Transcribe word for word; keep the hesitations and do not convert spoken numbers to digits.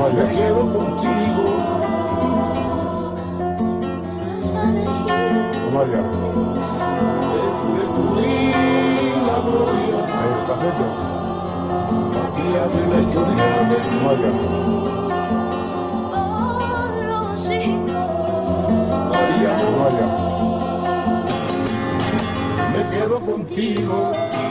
me quedo contigo. Vamos allá. De tu, de tu la gloria. Ahí está, Sergio. Aquí abre la historia de mi Vamos allá. María, Vamos allá. me quedo contigo.